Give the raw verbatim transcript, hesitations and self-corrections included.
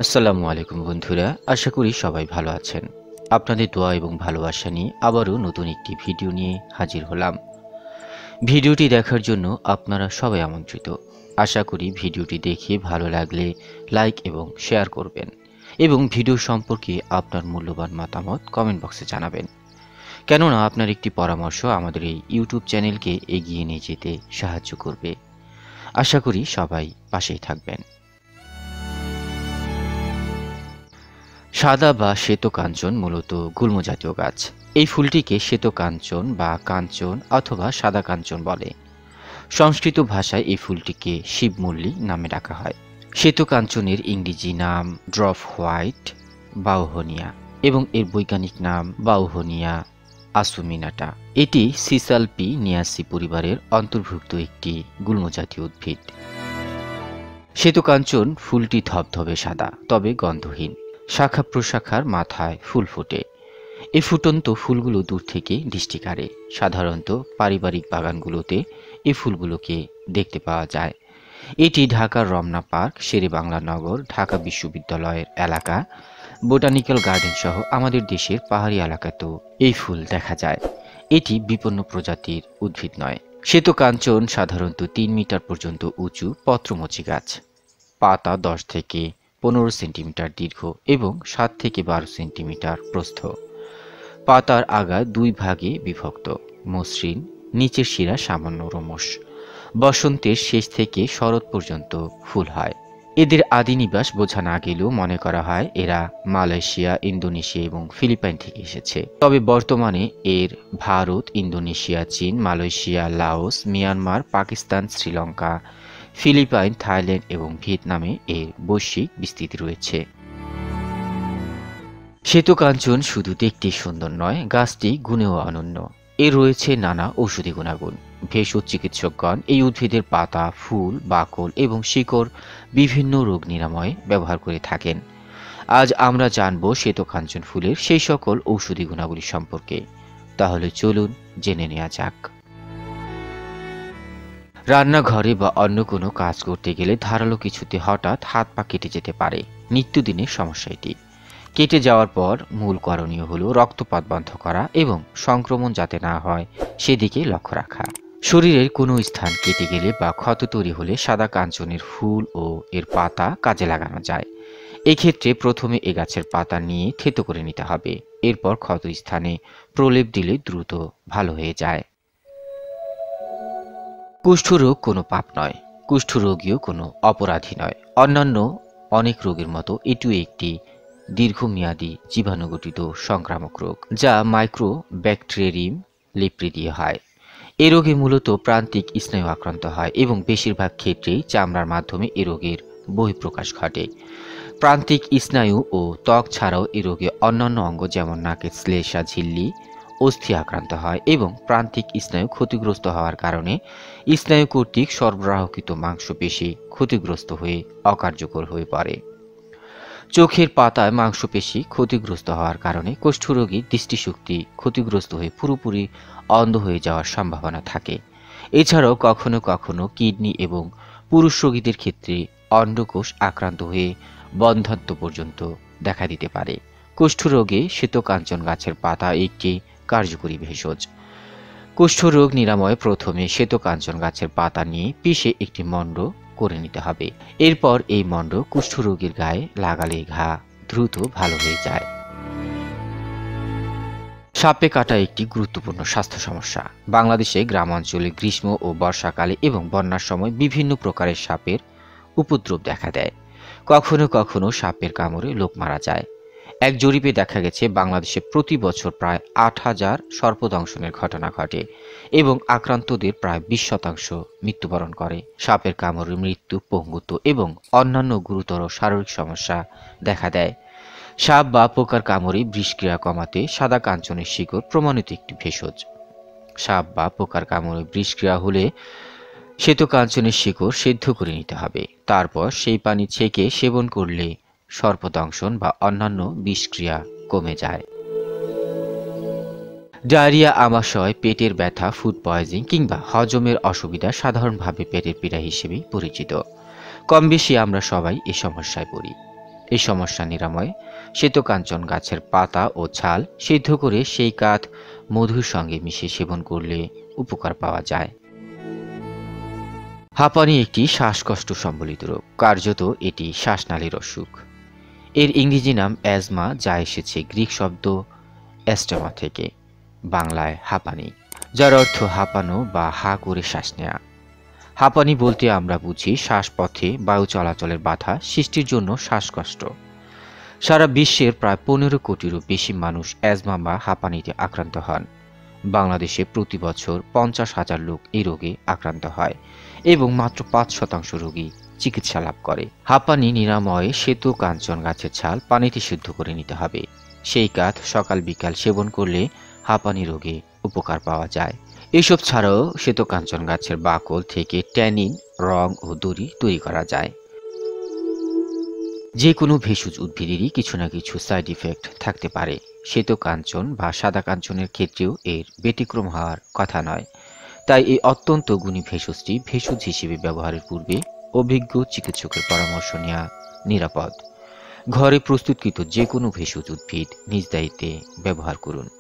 আসসালামু আলাইকুম বন্ধুরা, আশা করি সবাই ভালো আছেন। আপনাদের দোয়া এবং ভালোবাসা নিয়ে আবারও নতুন একটি ভিডিও নিয়ে হাজির হলাম। ভিডিওটি দেখার জন্য আপনারা সবাই আমন্ত্রিত। আশা করি ভিডিওটি দেখে ভালো লাগলে লাইক এবং শেয়ার করবেন এবং ভিডিও সম্পর্কে আপনার মূল্যবান মতামত কমেন্ট বক্সে জানাবেন, কেননা আপনার একটি পরামর্শ আমাদের এই ইউটিউব চ্যানেলকে এগিয়ে নিয়ে যেতে সাহায্য করবে। আশা করি সবাই পাশেই থাকবেন। সাদা বা শ্বেত কাঞ্চন মূলত গুল্ম জাতীয় গাছ। এই ফুলটিকে শ্বেত কাঞ্চন বা কাঞ্চন অথবা সাদা কাঞ্চন বলে। সংস্কৃত ভাষায় এই ফুলটিকে শিবমল্লী নামে ডাকা হয়। শ্বেত কাঞ্চনের ইংরেজি নাম ড্রফ হোয়াইট বাউহনিয়া এবং এর বৈজ্ঞানিক নাম বাউহনিয়া আসুমিনাটা। এটি সিসালপি নিয়াসি পরিবারের অন্তর্ভুক্ত একটি গুল্ম জাতীয় উদ্ভিদ। শ্বেত কাঞ্চন ফুলটি ধবধবে সাদা, তবে গন্ধহীন। শাখা প্রশাখার মাথায় ফুল ফোটে। এই ফুটন্ত ফুলগুলো দূর থেকে দৃষ্টি কাড়ে। সাধারণত পারিবারিক বাগানগুলোতে এই ফুলগুলোকে দেখতে পাওয়া যায়। এটি ঢাকার রমনা পার্ক, শেরেবাংলা নগর, ঢাকা বিশ্ববিদ্যালয়ের এলাকা, বোটানিক্যাল গার্ডেন সহ আমাদের দেশের পাহাড়ি এলাকাতেও এই ফুল দেখা যায়। এটি বিপন্ন প্রজাতির উদ্ভিদ নয়। শ্বেত কাঞ্চন সাধারণত তিন মিটার পর্যন্ত উঁচু পত্রমোচী গাছ। পাতা দশ থেকে পনেরো সেন্টিমিটার দীর্ঘ এবং সাত থেকে বারো সেন্টিমিটার প্রস্থ। পাতার আগা দুই ভাগে বিভক্ত, মসৃণ, নিচের শিরা সামান্য রোমশ। বসন্তের শেষ থেকে শরৎ পর্যন্ত ফুল হয়। এদের আদি নিবাস বোঝা না গেলেও মনে করা হয় এরা মালয়েশিয়া, ইন্দোনেশিয়া এবং ফিলিপাইন থেকে এসেছে। তবে বর্তমানে এর ভারত, ইন্দোনেশিয়া, চীন, Malaysia, Laos, Myanmar, Pakistan, Sri Lanka, Philippines, Thailand এবং ভিয়েতনামে এর বৈশ্বিক বিস্তৃতি রয়েছে। শ্বেত কাঞ্চন শুধু দেখতে সুন্দর নয়, গাছটি গুণেও অনন্য। এর রয়েছে নানা ঔষধি গুণাগুণ। ভেষজ চিকিৎসকগণ এই উদ্ভিদের পাতা, ফুল, বাকল এবং শিকড় বিভিন্ন রোগ নিরাময়ে ব্যবহার করে থাকেন। আজ আমরা জানব শ্বেত কাঞ্চন ফুলের সেই সকল ঔষধি গুণাবলী সম্পর্কে। তাহলে চলুন জেনে নেওয়া যাক। রান্নাঘরে বা অন্য কোনো কাজ করতে গেলে ধারালো কিছুতে হঠাৎ হাত পা কেটে যেতে পারে। নিত্যদিনের সমস্যা এটি। কেটে যাওয়ার পর মূল করণীয় হলো রক্তপাত বন্ধ করা এবং সংক্রমণ যাতে না হয় সেদিকে লক্ষ্য রাখা। শরীরের কোনো স্থান কেটে গেলে বা ক্ষত তৈরি হলে সাদা কাঞ্চনের ফুল ও এর পাতা কাজে লাগানো যায়। এক্ষেত্রে প্রথমে এ গাছের পাতা নিয়ে থেতো করে নিতে হবে। এরপর ক্ষত স্থানে প্রলেপ দিলে দ্রুত ভালো হয়ে যায়। কুষ্ঠরোগ কোনো পাপ নয়, কুষ্ঠরোগীও কোনো অপরাধী নয়। অন্যান্য অনেক রোগের মতো এটিও একটি দীর্ঘমেয়াদী জীবাণুঘটিত সংক্রামক রোগ, যা মাইক্রো ব্যাকটেরিয়াম লেপ্রে দিয়ে হয়। এ রোগে মূলত প্রান্তিক স্নায়ু আক্রান্ত হয় এবং বেশিরভাগ ক্ষেত্রেই চামড়ার মাধ্যমে এ রোগের বহিঃপ্রকাশ ঘটে। প্রান্তিক স্নায়ু ও ত্বক ছাড়াও এ রোগে অন্যান্য অঙ্গ যেমন নাকের শ্লেষ্মা, ঝিল্লি, অস্থি আক্রান্ত হয় এবং প্রান্তিক স্নায়ু ক্ষতিগ্রস্ত হওয়ার কারণে স্নায়ু কর্তৃক সরবরাহকৃত মাংসপেশি ক্ষতিগ্রস্ত হয়ে অকার্যকর হয়ে পড়ে। চোখের পাতায় মাংসপেশি ক্ষতিগ্রস্ত হওয়ার কারণে কুষ্ঠরোগীর দৃষ্টিশক্তি ক্ষতিগ্রস্ত হয়ে পুরোপুরি অন্ধ হয়ে যাওয়ার সম্ভাবনা থাকে। এছাড়াও কখনো কখনো কিডনি এবং পুরুষ রোগীদের ক্ষেত্রে অন্ডকোষ আক্রান্ত হয়ে বন্ধ্যাত্ব পর্যন্ত দেখা দিতে পারে। কুষ্ঠরোগে শ্বেত কাঞ্চন গাছের পাতা একটি কার্যকরী ভেষজ। কুষ্ঠরোগ নিরাময়ে প্রথমে শ্বেত কাঞ্চন গাছের পাতা নিয়ে পিষে একটি মণ্ড করে নিতে হবে। এরপর এই মণ্ড কুষ্ঠরোগীর গায়ে লাগালে ঘা দ্রুত ভালো হয়ে যায়। সাপে কাটা একটি গুরুত্বপূর্ণ স্বাস্থ্য সমস্যা। বাংলাদেশে গ্রামাঞ্চলে গ্রীষ্ম ও বর্ষাকালে এবং বন্যার সময় বিভিন্ন প্রকারের সাপের উপদ্রব দেখা দেয়। কখনো কখনো সাপের কামড়ে লোক মারা যায়। এক জরিপে দেখা গেছে বাংলাদেশে প্রতি বছর প্রায় আট হাজার সর্পদংশনের ঘটনা ঘটে এবং আক্রান্তদের প্রায় বিশ শতাংশ মৃত্যুবরণ করে। সাপের কামড়ে মৃত্যু, পঙ্গুত্ব এবং অন্যান্য গুরুতর শারীরিক সমস্যা দেখা দেয়। সাপ বা পোকার কামড়ে বিষক্রিয়া কমাতে সাদা কাঞ্চনের শিকড় প্রমাণিত একটি ভেষজ। সাপ বা পোকার কামড়ে বিষক্রিয়া হলে শ্বেত কাঞ্চনের শিকড় সেদ্ধ করে নিতে হবে। তারপর সেই পানি ছেঁকে সেবন করলে সর্পদংশন বা অন্যান্য বিষক্রিয়া কমে যায়। ডায়রিয়া, আমাশয়, পেটের ব্যথা, ফুড পয়জনিং কিংবা হজমের অসুবিধা সাধারণভাবে পেটের পীড়া হিসেবে পরিচিত। কম বেশি আমরা সবাই এই সমস্যায় পড়ি। এই সমস্যা নিরাময়ে শ্বেতকাঞ্চন গাছের পাতা ও ছাল সিদ্ধ করে সেই কাঠ মধুর সঙ্গে মিশিয়ে সেবন করলে উপকার পাওয়া যায়। হাঁপানি একটি শ্বাসকষ্ট সম্বলিত রোগ, কার্যত এটি শ্বাসনালীর অসুখ। এর ইংরেজি নাম অ্যাজমা, যা এসেছে গ্রিক শব্দ অ্যাস্টেমা থেকে, বাংলায় হাঁপানি, যার অর্থ হাঁপানো বা হা করে শ্বাস নেয়া। হাঁপানি বলতে আমরা বুঝি শ্বাসপথে বায়ু চলাচলের বাধা সৃষ্টির জন্য শ্বাসকষ্ট। সারা বিশ্বের প্রায় পনেরো কোটিরও বেশি মানুষ অ্যাজমা বা হাঁপানিতে আক্রান্ত হন। বাংলাদেশে প্রতি বছর পঞ্চাশ হাজার লোক এই রোগে আক্রান্ত হয় এবং মাত্র পাঁচ শতাংশ রোগী চিকিৎসা লাভ করে। হাঁপানি নিরাময়ে শ্বেতকাঞ্চন গাছের ছাল পানিতে সিদ্ধ করে নিতে হবে। সেই কাঠ সকাল বিকাল সেবন করলে হাঁপানি রোগে উপকার পাওয়া যায়। এসব ছাড়াও শ্বেতকাঞ্চন গাছের বাকল থেকে ট্যানিন, রং ও দড়ি তৈরি করা যায়। যে কোনো ভেষজ উদ্ভিদেরই কিছু না কিছু সাইড ইফেক্ট থাকতে পারে। শ্বেতকাঞ্চন বা সাদা কাঞ্চনের ক্ষেত্রেও এর ব্যতিক্রম হওয়ার কথা নয়। তাই এই অত্যন্ত গুণী ভেষজটি ভেষজ হিসেবে ব্যবহারের পূর্বে অভিজ্ঞ চিকিৎসকের পরামর্শ নেওয়া নিরাপদ। ঘরে প্রস্তুতকৃত যে কোনো ভেষজ উদ্ভিদ নিজ দায়িত্বে ব্যবহার করুন।